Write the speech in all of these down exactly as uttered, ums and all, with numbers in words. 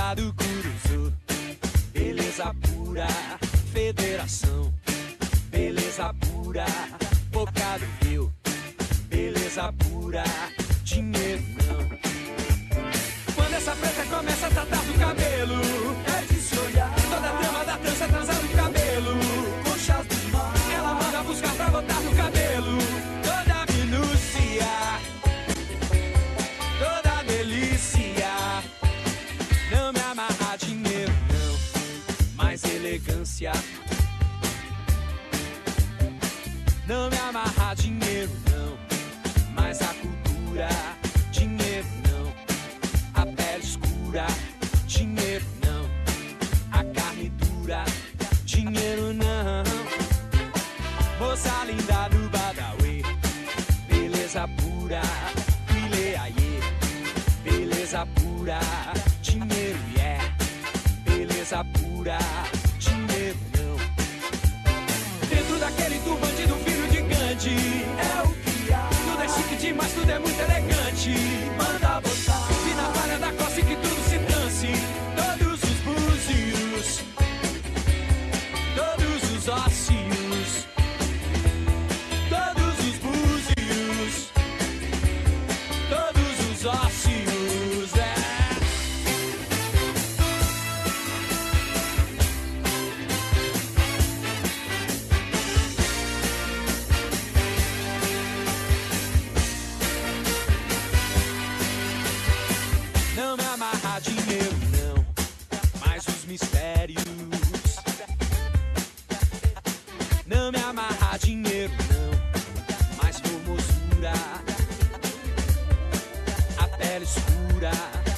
aprendizado cruzou. Beleza pura, federação. Beleza pura, boca do rio. Beleza pura, dinheiro não. Quando essa preta começa a tratar do cabelo, é de se olhar. Toda a trama da dança transar no cabelo. Conchas do mar, ela manda buscar pra botar no cabelo. Toda minúcia, toda delícia. Não me amarra dinheiro não, mais elegância. Não me amarra dinheiro não, mas a cultura. Dinheiro não, a pele escura. Dinheiro não, a carne dura. Dinheiro não, moça linda do Badawi. Beleza pura, filé aie. Beleza pura, dinheiro é. Yeah. Beleza pura, dinheiro não. Dentro daquele turbante do filho de Gandhi, é o que há. Tudo é chique demais, tudo é muito elegante. Manda botar, e na palha da costa que tudo se dance. Todos os búzios, todos os ósseos, todos os búzios, todos os ósseos, é. Não me amarra dinheiro não, mas os mistérios. Não me amarra dinheiro não, mas formosura. A pele escura,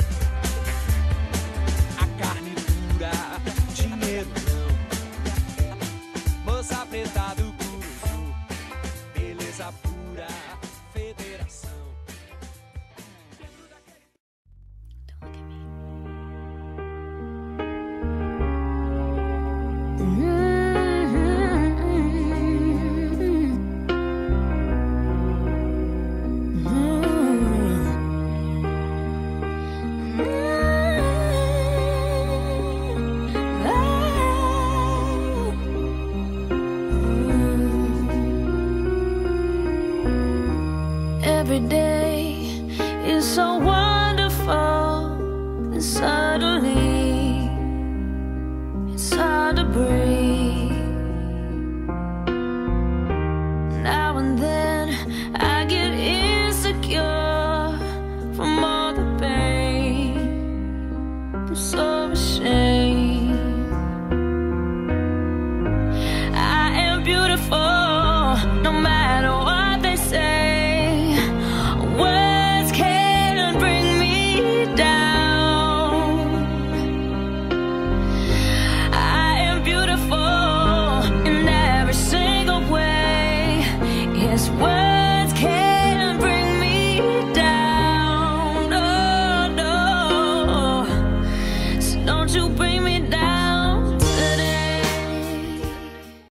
a carne dura. Dinheiro não, moça preta do Curuzu. Beleza pura, federação. Every day is so wonderful, and suddenly it's hard to breathe. Now and then I get insecure from all the pain. I'm so ashamed. I am beautiful, no matter what they say. Words can't bring me down, oh no. So don't you bring me down.